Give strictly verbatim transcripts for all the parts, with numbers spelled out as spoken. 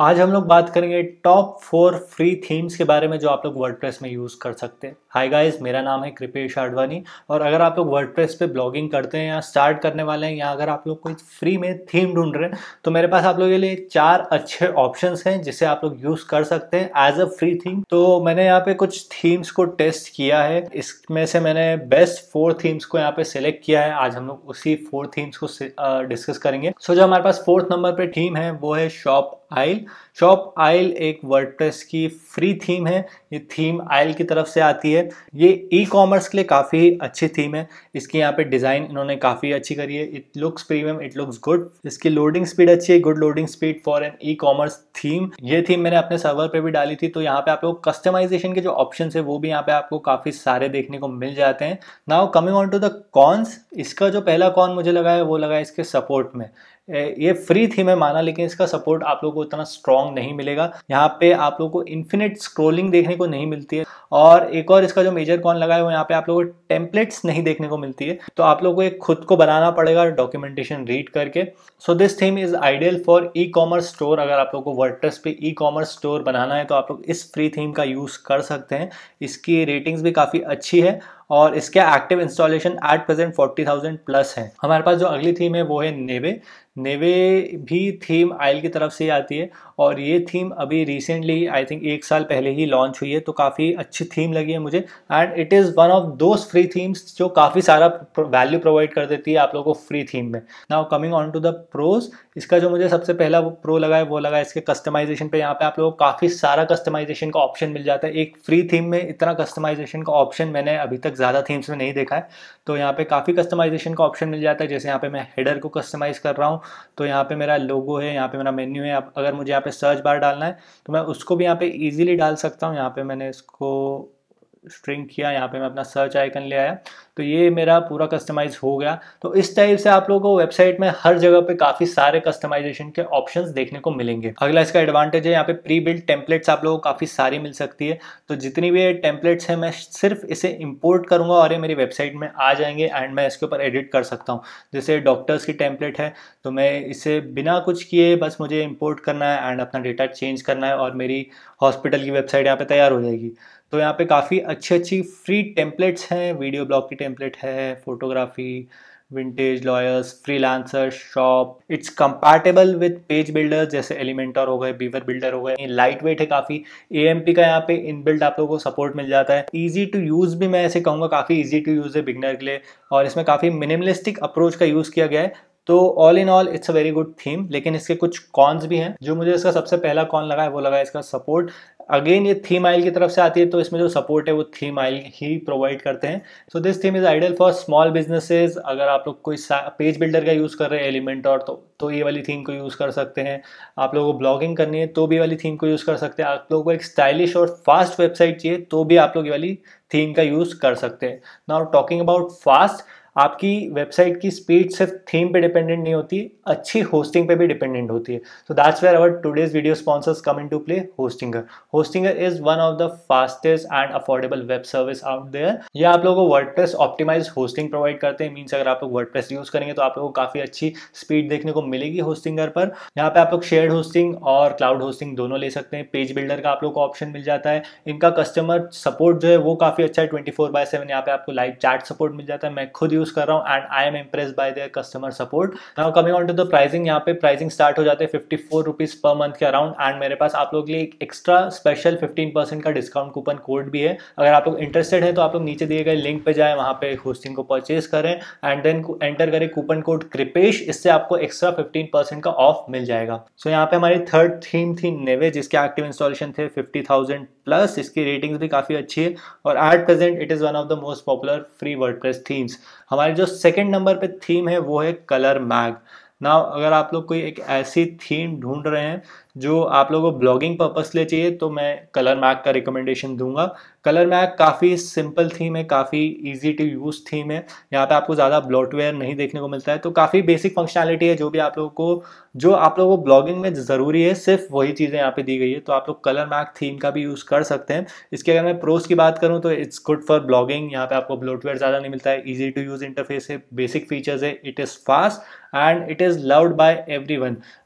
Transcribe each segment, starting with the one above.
आज हम लोग बात करेंगे टॉप फोर फ्री थीम्स के बारे में जो आप लोग वर्डप्रेस में यूज़ कर सकते हैं। हाय गाइस, मेरा नाम है कृपेश आडवाणी और अगर आप लोग वर्डप्रेस पे ब्लॉगिंग करते हैं या स्टार्ट करने वाले हैं या अगर आप लोग कोई फ्री में थीम ढूंढ रहे हैं तो मेरे पास आप लोगों के लिए चार अच्छे ऑप्शंस हैं जिसे आप लोग यूज़ कर सकते हैं एज अ फ्री थीम। तो मैंने यहाँ पे कुछ थीम्स को टेस्ट किया है, इसमें से मैंने बेस्ट फोर थीम्स को यहाँ पे सिलेक्ट किया है। आज हम लोग उसी फोर थीम्स को डिस्कस करेंगे। सो so, जो हमारे पास फोर्थ नंबर पे थीम है वो है शॉप आइल। शॉप आइल एक वर्डप्रेस की फ्री थीम है। ये थीम आइल की तरफ से आती है। ये ई कॉमर्स के लिए काफ़ी अच्छी थीम है। इसकी यहाँ पे डिज़ाइन इन्होंने काफ़ी अच्छी करी है। It looks premium, it looks good. इसकी लोडिंग स्पीड अच्छी है, good loading speed for an e commerce theme. ये थीम मैंने अपने सर्वर पे भी डाली थी, तो यहाँ पे आप लोग कस्टमाइजेशन के जो ऑप्शन है वो भी यहाँ पे आपको काफ़ी सारे देखने को मिल जाते हैं। Now coming on to the cons, इसका जो पहला कॉन मुझे लगा है वो लगा है इसके सपोर्ट में। ये फ्री थीम है माना, लेकिन इसका सपोर्ट आप लोगों को उतना स्ट्रॉन्ग नहीं मिलेगा। यहाँ पे आप लोगों को इन्फिनिट स्क्रोलिंग देखने को नहीं मिलती है। और एक और इसका जो मेजर कॉन लगा है वो यहाँ पे आप लोगों को टेम्पलेट्स नहीं देखने को मिलती है, तो आप लोगों को एक खुद को बनाना पड़ेगा डॉक्यूमेंटेशन रीड करके। So this theme is ideal for e commerce store. अगर आप लोगों को वर्डप्रेस पे ई कॉमर्स स्टोर बनाना है तो आप लोग इस फ्री थीम का यूज़ कर सकते हैं। इसकी रेटिंग्स भी काफ़ी अच्छी है और इसके active installation at present forty thousand plus है। हमारे पास जो अगली थीम है वो है नेवे। नेवे भी थीम आइल की तरफ से आती है और ये थीम अभी रिसेंटली आई थिंक एक साल पहले ही लॉन्च हुई है, तो काफ़ी अच्छी थीम लगी है मुझे। And it is one of those free themes जो काफ़ी सारा वैल्यू प्रोवाइड कर देती है आप लोगों को फ्री थीम में। Now coming on to the pros, इसका जो मुझे सबसे पहला प्रो लगा है वो लगा है इसके कस्टमाइजेशन पे। यहाँ पे आप लोगों को काफ़ी सारा कस्टमाइजेशन का ऑप्शन मिल जाता है। एक फ्री थीम में इतना कस्टमाइजेशन का ऑप्शन मैंने अभी तक ज़्यादा थीम्स में नहीं देखा है। तो यहाँ पे काफ़ी कस्टमाइजेशन का ऑप्शन मिल जाता है। जैसे यहाँ पे मैं हेडर को कस्टमाइज़ कर रहा हूँ तो यहाँ पे मेरा लोगो है, यहाँ पे मेरा मेन्यू है। अब अगर मुझे यहाँ पे सर्च बार डालना है तो मैं उसको भी यहाँ पे इजीली डाल सकता हूँ। यहाँ पे मैंने इसको स्ट्रिंग किया, यहाँ पे मैं अपना सर्च आइकन ले आया, तो ये मेरा पूरा कस्टमाइज हो गया। तो इस टाइप से आप लोगों को वेबसाइट में हर जगह पे काफ़ी सारे कस्टमाइजेशन के ऑप्शंस देखने को मिलेंगे। अगला इसका एडवांटेज है यहाँ पे प्री बिल्ट टेम्पलेट्स आप लोगों को काफ़ी सारी मिल सकती है। तो जितनी भी टेम्पलेट्स हैं मैं सिर्फ इसे इंपोर्ट करूँगा और ये मेरी वेबसाइट में आ जाएंगे एंड मैं इसके ऊपर एडिट कर सकता हूँ। जैसे डॉक्टर्स की टेम्पलेट है तो मैं इसे बिना कुछ किए बस मुझे इम्पोर्ट करना है एंड अपना डेटा चेंज करना है और मेरी हॉस्पिटल की वेबसाइट यहाँ पे तैयार हो जाएगी। तो यहाँ पे काफ़ी अच्छी अच्छी फ्री टेम्पलेट्स हैं। वीडियो ब्लॉग की टेम्पलेट है, photography, vintage, lawyers, freelancer, shop. It's compatible with page builders जैसे एलिमेंटर हो गए, बीवर बिल्डर हो गए। ये लाइट वेट है काफ़ी। ए एम पी का यहाँ पे इनबिल्ट आप लोगों को सपोर्ट मिल जाता है। ईजी टू यूज़ भी मैं ऐसे कहूँगा, काफ़ी ईजी टू यूज़ है बिगनर के लिए और इसमें काफ़ी मिनिमलिस्टिक अप्रोच का यूज़ किया गया है। तो all in all it's a very good theme. लेकिन इसके कुछ कॉन्स भी हैं। जो मुझे इसका सबसे पहला कॉन लगा है वो लगा है इसका सपोर्ट। अगेन ये थीम आइल की तरफ से आती है तो इसमें जो सपोर्ट है वो थीम आइल ही प्रोवाइड करते हैं। So this theme is ideal for small businesses. अगर आप लोग कोई पेज बिल्डर का यूज़ कर रहे हैं एलिमेंट और तो तो ये वाली थीम को यूज़ कर सकते हैं। आप लोगों को ब्लॉगिंग करनी है तो भी वाली थीम को यूज़ कर सकते हैं। आप लोगों को एक स्टाइलिश और फास्ट वेबसाइट चाहिए तो भी आप लोग ये वाली थीम का यूज़ कर सकते हैं। नाउ टॉकिंग अबाउट फास्ट, आपकी वेबसाइट की स्पीड सिर्फ थीम पे डिपेंडेंट नहीं होती, अच्छी होस्टिंग पे भी डिपेंडेंट होती है। So that's where our today's video sponsors come into play, Hostinger. Hostinger is one of the fastest and affordable web service out there. ये आप लोगों को वर्डप्रेस ऑप्टिमाइज होस्टिंग प्रोवाइड करते हैं। मीन्स अगर आप लोग वर्डप्रेस यूज करेंगे तो आप लोगों को काफी अच्छी स्पीड देखने को मिलेगी होस्टिंगर पर। यहाँ पे आप लोग शेयर्ड होस्टिंग और क्लाउड होस्टिंग दोनों ले सकते हैं। पेज बिल्डर का आप लोग को ऑप्शन मिल जाता है। इनका कस्टमर सपोर्ट जो है वो काफी अच्छा है, ट्वेंटी फोर बाय सेवन। यहाँ पे आपको लाइव चैट सपोर्ट मिल जाता है। मैं खुद यूज कर रहा हूँ and I am impressed by their customer support. Now coming on to the pricing, यहाँ पे प्राइसिंग स्टार्ट हो जाते हैं फिफ्टी फोर रुपीज पर मंथ के अराउंड एंड मेरे पास आप लोग के लिए एक एक्स्ट्रा स्पेशल फिफ्टीन परसेंट का डिस्काउंट कूपन कोड भी है। अगर आप लोग इंटरेस्टेड है तो आप लोग नीचे दिए गए लिंक पे जाएं, वहां पे होस्टिंग को परचेज करें एंड देन एंटर करें कूपन कोड कृपेश। इससे आपको एक्स्ट्रा फिफ्टीन परसेंट का ऑफ मिल जाएगा। सो so, यहाँ पे हमारी थर्ड थीम थी नेवे, जिसके एक्टिव इंस्टॉलेशन थे फिफ्टी थाउजेंड प्लस। इसकी रेटिंग्स भी काफ़ी अच्छी है और at present it is one of the most popular free WordPress themes. हमारी जो सेकंड नंबर पे थीम है वो है कलर मैग। नाउ अगर आप लोग कोई एक ऐसी थीम ढूंढ रहे हैं जो आप लोगों को ब्लॉगिंग पर्पस के लिए चाहिए तो मैं कलर मैग का रिकमेंडेशन दूंगा। कलर मैग काफ़ी सिंपल थीम है, काफ़ी इजी टू यूज़ थीम है। यहाँ पे आपको ज़्यादा ब्लॉटवेयर नहीं देखने को मिलता है, तो काफ़ी बेसिक फंक्शनैलिटी है। जो भी आप लोगों को जो आप लोगों को ब्लॉगिंग में ज़रूरी है सिर्फ वही चीज़ें यहाँ पे दी गई है। तो आप लोग कलर मैग थीम का भी यूज़ कर सकते हैं। इसके अगर मैं प्रोज की बात करूँ तो इट्स गुड फॉर ब्लॉगिंग। यहाँ पे आपको ब्लॉटवेयर ज़्यादा नहीं मिलता है, ईजी टू यूज़ इंटरफेस है, बेसिक फीचर्स है, it is fast and it is loved by everyone.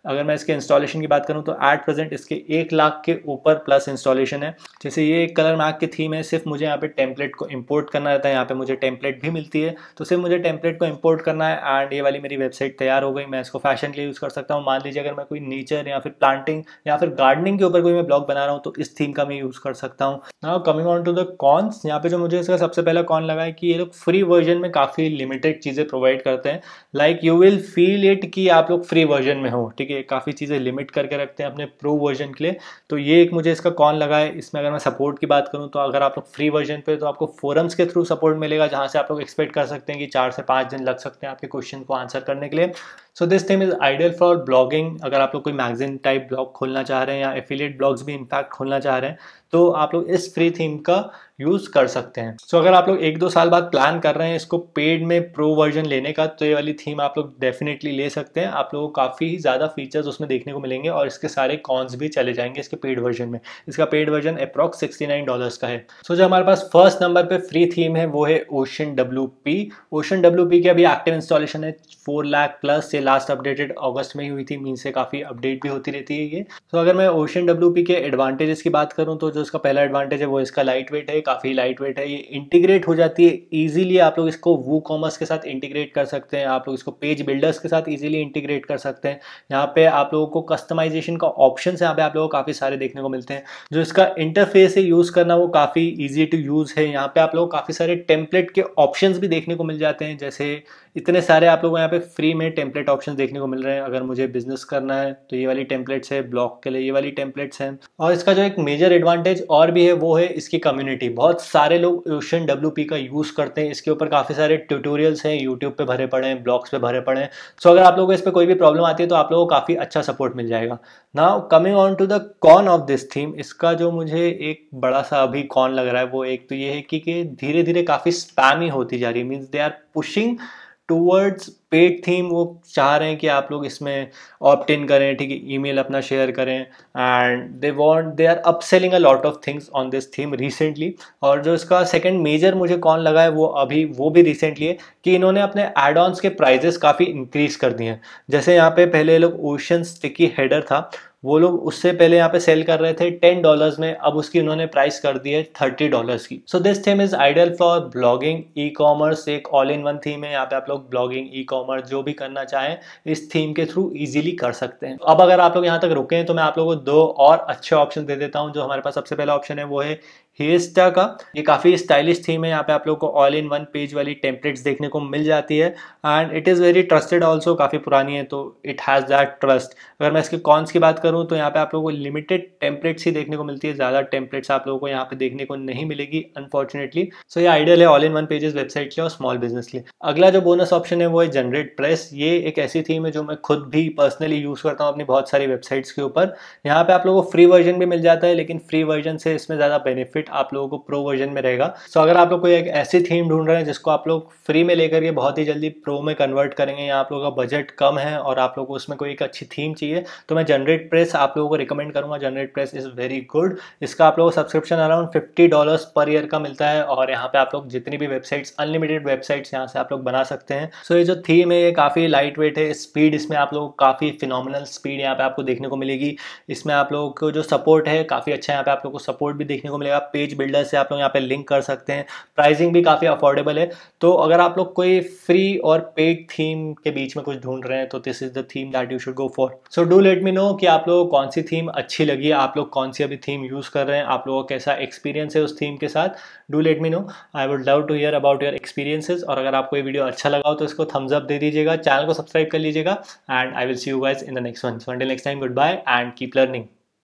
अगर मैं इसके इंस्टॉलेशन की बात करूँ तो एट प्रेजेंट इसके एक लाख के ऊपर प्लस इंस्टॉलेशन है। जैसे ये एक कलर मैग की थीम है, सिर्फ मुझे यहाँ पे टेम्पलेट को इंपोर्ट करना रहता है, यहाँ पे मुझे टेम्पलेट भी मिलती है, तो सिर्फ मुझे टेम्पलेट को इंपोर्ट करना है एंड ये वाली मेरी वेबसाइट तैयार हो गई। मैं इसको फैशन के लिए यूज़ कर सकता हूँ। मान लीजिए अगर मैं कोई नेचर या फिर प्लांटिंग या फिर गार्डनिंग के ऊपर कोई मैं ब्लॉग बना रहा हूँ तो इस थीम का मैं यूज़ कर सकता हूँ। Now coming on to the cons, यहाँ पे जो मुझे इसका सबसे पहला कॉन लगा है कि ये लोग फ्री वर्जन में काफ़ी लिमिटेड चीज़ें प्रोवाइड करते हैं। Like you will feel it कि आप लोग फ्री वर्जन में हो, ठीक है। काफ़ी चीज़ें लिमिट करके रखते हैं अपने प्रो वर्जन के लिए, तो ये एक मुझे इसका कॉन लगा है। इसमें अगर मैं सपोर्ट की बात करूँ तो अगर आप लोग फ्री वर्जन पे तो आपको फोरम्स के थ्रू सपोर्ट मिलेगा, जहाँ से आप लोग एक्सपेक्ट कर सकते हैं कि चार से पाँच दिन लग सकते हैं आपके क्वेश्चन को आंसर करने के लिए। So this theme is ideal for blogging. अगर आप लोग कोई मैगजीन टाइप ब्लॉग खोलना चाह रहे हैं या एफिलिएट ब्लॉग्स भी इनफैक्ट खोलना चाह रहे हैं तो आप लोग इस फ्री थीम का यूज़ कर सकते हैं। सो so, अगर आप लोग एक दो साल बाद प्लान कर रहे हैं इसको पेड में प्रो वर्जन लेने का तो ये वाली थीम आप लोग डेफिनेटली ले सकते हैं। आप लोगों को काफ़ी ज़्यादा फीचर्स उसमें देखने को मिलेंगे और इसके सारे कॉन्स भी चले जाएंगे इसके पेड वर्जन में। इसका paid version approx sixty nine dollars का है। सो so, जो हमारे पास फर्स्ट नंबर पे फ्री थीम है वो है Ocean W P. Ocean W P की अभी एक्टिव इंस्टॉलेशन है फोर लाख प्लस। ये लास्ट अपडेटेड अगस्त में ही हुई थी, मीन से काफ़ी अपडेट भी होती रहती है ये। तो so, अगर मैं ओशन डब्ल्यू पी के एडवांटेजेस की बात करूँ तो जो इसका पहला एडवांटेज है वो इसका लाइट वेट है, काफ़ी लाइट वेट है। ये इंटीग्रेट हो जाती है इजीली, आप लोग इसको वू कॉमर्स के साथ इंटीग्रेट कर सकते हैं, आप लोग इसको पेज बिल्डर्स के साथ इजीली इंटीग्रेट कर सकते हैं। यहाँ पे आप लोगों को कस्टमाइजेशन का ऑप्शन यहाँ पे आप लोगों को काफ़ी सारे देखने को मिलते हैं। जो इसका इंटरफेस है यूज़ करना वो काफ़ी ईजी टू यूज़ है। यहाँ पे आप लोग काफ़ी सारे टेम्पलेट के ऑप्शंस भी देखने को मिल जाते हैं, जैसे इतने सारे आप लोगों को यहाँ पे फ्री में टेम्पलेट ऑप्शंस देखने को मिल रहे हैं। अगर मुझे बिजनेस करना है तो ये वाली टेम्पलेट्स है, ब्लॉग के लिए ये वाली टेम्पलेट्स हैं। और इसका जो एक मेजर एडवांटेज और भी है वो है इसकी कम्युनिटी। बहुत सारे लोग ओशन डब्ल्यू पी का यूज़ करते हैं, इसके ऊपर काफ़ी सारे ट्यूटोरियल्स हैं, यूट्यूब पे भरे पड़े हैं, ब्लॉग्स पे भरे पड़े हैं। सो अगर आप लोगों को इस पर कोई भी प्रॉब्लम आती है तो आप लोगों को काफ़ी अच्छा सपोर्ट मिल जाएगा। Now coming on to the con of this theme, इसका जो मुझे एक बड़ा सा अभी कॉन लग रहा है वो एक तो ये है कि धीरे धीरे काफ़ी स्पैमी होती जा रही है। Means they are pushing towards paid theme. वो चाह रहे हैं कि आप लोग इसमें ऑप्ट इन करें, ठीक है, ईमेल अपना शेयर करें and they want they are upselling a lot of things on this theme recently. और जो इसका सेकंड मेजर मुझे कौन लगा है वो अभी वो भी रिसेंटली है कि इन्होंने अपने एड ऑन्स के प्राइजेस काफ़ी इंक्रीज कर दिए हैं। जैसे यहाँ पे पहले लोग ओशन स्टिकी हेडर था, वो लोग उससे पहले यहाँ पे सेल कर रहे थे टेन डॉलर्स में, अब उसकी उन्होंने प्राइस कर दी है थर्टी डॉलर्स की। So this theme is ideal for blogging, ecommerce, एक ऑल इन वन थीम है। यहाँ पे आप लोग ब्लॉगिंग, ई कॉमर्स जो भी करना चाहें इस थीम के थ्रू इजीली कर सकते हैं। अब अगर आप लोग यहाँ तक रुके हैं तो मैं आप लोगों को दो और अच्छे ऑप्शन दे देता हूँ। जो हमारे पास सबसे पहला ऑप्शन है वो है हिएस्टा का। ये काफ़ी स्टाइलिश थीम है, यहाँ पे आप लोग को ऑल इन वन पेज वाली टेम्पलेट्स देखने को मिल जाती है and it is very trusted also, काफ़ी पुरानी है तो इट हैज़ दैट ट्रस्ट। अगर मैं इसके कॉन्स की बात करूँ तो यहाँ पे आप लोगों को लिमिटेड टेम्पलेट्स ही देखने को मिलती है, ज़्यादा टेम्पलेट्स आप लोगों को यहाँ पे देखने को नहीं मिलेगी अनफॉर्चुनेटली। सो ये आइडियल है all in one pages website के और स्मॉल बिजनेस के लिए। अगला जो बोनस ऑप्शन है वो है जनरेट प्रेस। ये एक ऐसी थीम है जो मैं खुद भी पर्सनली यूज़ करता हूँ अपनी बहुत सारी वेबसाइट्स के ऊपर। यहाँ पे आप लोगों को फ्री वर्जन भी मिल जाता है, लेकिन फ्री वर्जन से इसमें ज़्यादा बेनिफिट आप लोगों को प्रो वर्जन में रहेगा। सो so, अगर आप लोग कोई एक ऐसी थीम ढूंढ रहे हैं जिसको आप लोग फ्री में लेकर के बहुत ही जल्दी प्रो में कन्वर्ट करेंगे, या आप लोगों का बजट कम है और आप लोगों को उसमें कोई एक अच्छी थीम चाहिए, तो मैं जनरेट प्रेस आप लोगों को रिकमेंड करूंगा। GeneratePress is very good. इसका आप लोगों को subscription around fifty dollars per year का मिलता है और यहाँ पे आप लोग जितनी भी वेबसाइट्स, अनलिमिटेड वेबसाइट्स यहाँ से आप लोग बना सकते हैं। सो so, ये जो थीम है ये काफ़ी लाइट वेट है। स्पीड इसमें आप लोगों को काफ़ी फिनोमिनल स्पीड यहाँ पे आपको देखने को मिलेगी। इसमें आप लोगों को जो सपोर्ट है काफ़ी अच्छा, यहाँ पे आप लोगों को सपोर्ट भी देखने को मिलेगा। पेज बिल्डर से आप लोग यहाँ पे लिंक कर सकते हैं। प्राइसिंग भी काफ़ी अफोर्डेबल है। तो अगर आप लोग कोई फ्री और पेड थीम के बीच में कुछ ढूंढ रहे हैं तो this is the theme that you should go for. So do let me know कि आप लोगों को कौन सी थीम अच्छी लगी, आप लोग कौन सी अभी थीम यूज़ कर रहे हैं, आप लोगों को कैसा एक्सपीरियंस है उस थीम के साथ। Do let me know, I would love to hear about your experiences. और अगर आपको ये वीडियो अच्छा लगा हो तो इसको थम्स अप दे दीजिएगा, चैनल को सब्सक्राइब कर लीजिएगा and I will see you guys in the next one. So until next time, good bye and keep learning.